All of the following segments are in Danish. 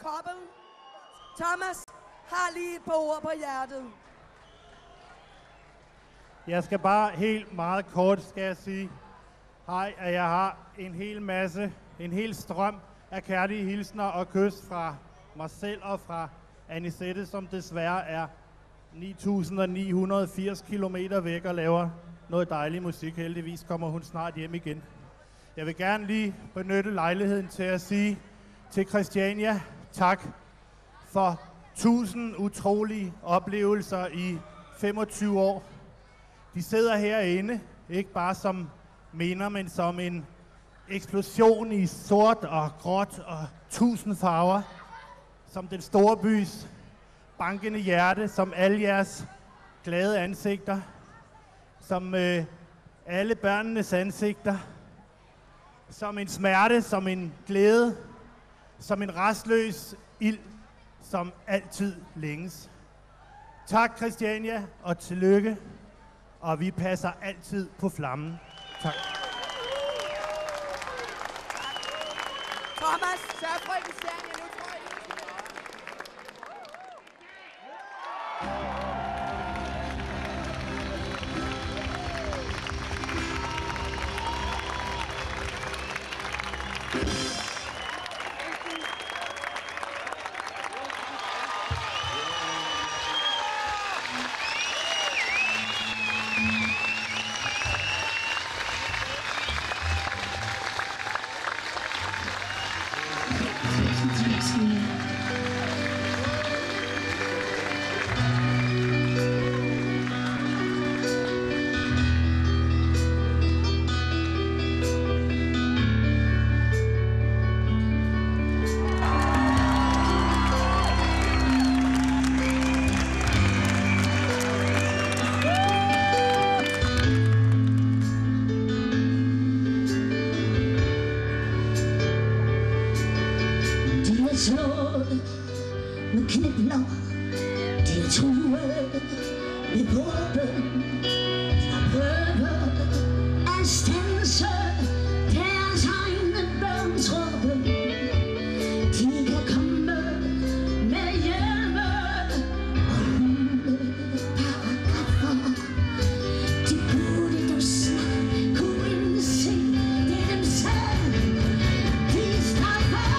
Koppel. Thomas har lige et par ord på hjertet. Jeg skal bare helt meget kort, skal jeg sige, hej, at jeg har en hel strøm af kærlige hilsner og kys fra mig selv og fra Anisette, som desværre er 9.980 kilometer væk og laver noget dejlig musik. Heldigvis kommer hun snart hjem igen. Jeg vil gerne lige benytte lejligheden til at sige til Christiania tak for 1000 utrolige oplevelser i 25 år. De sidder herinde, ikke bare som minder, men som en eksplosion i sort og gråt og 1000 farver. Som den store bys bankende hjerte, som alle jeres glade ansigter, som alle børnenes ansigter, som en smerte, som en glæde, som en rastløs ild, som altid længes. Tak Christiania, og tillykke, og vi passer altid på flammen. Tak. Thomas, sørg for Christiania, nu tror jeg. Med knibler, de er truet med våben, og prøver at standse deres egne børns råben. De kan komme med hjælpe og hundeparagraffer. De burde du snart kunne indse, det er dem selv, de straffer.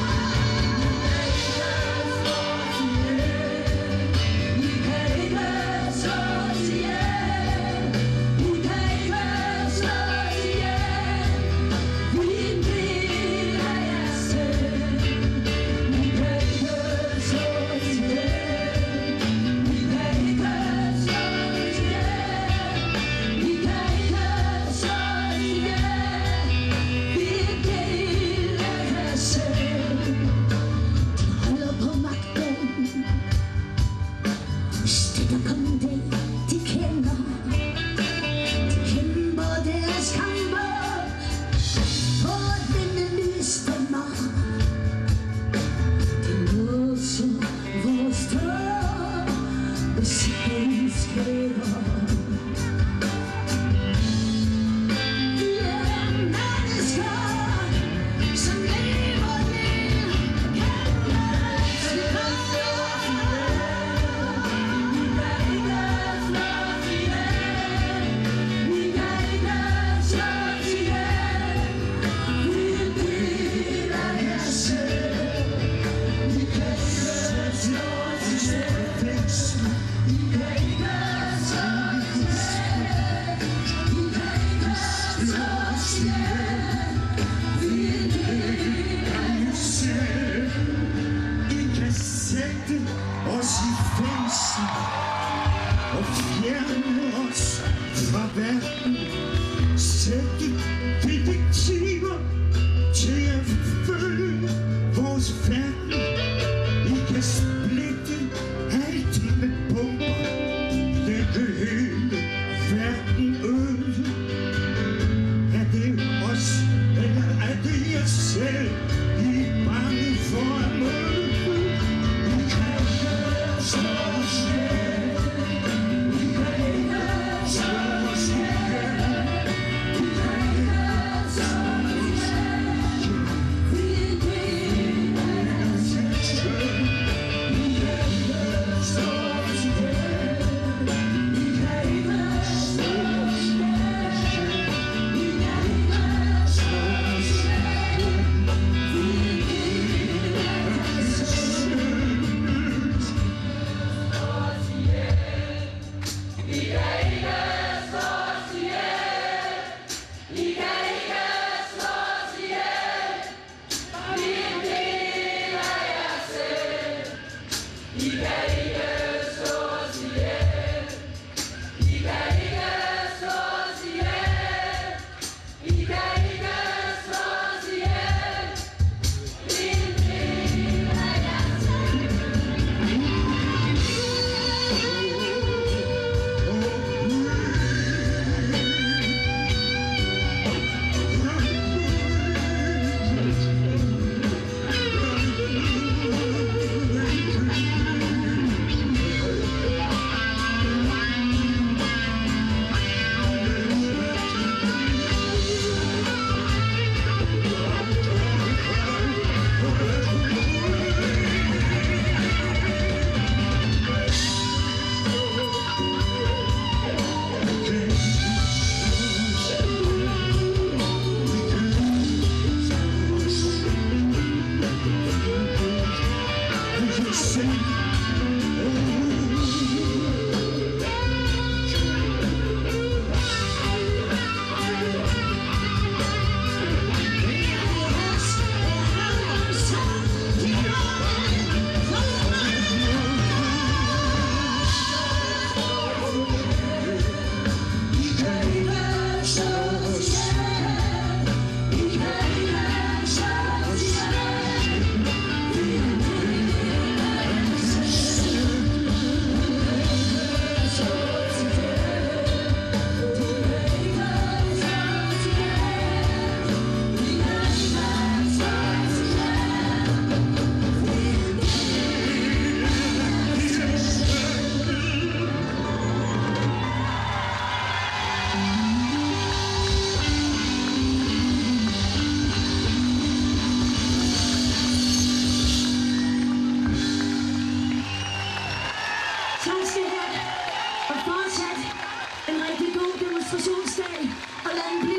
Tak skal I have. Og fortsat en rigtig god demonstrationsdag. Og lad den blive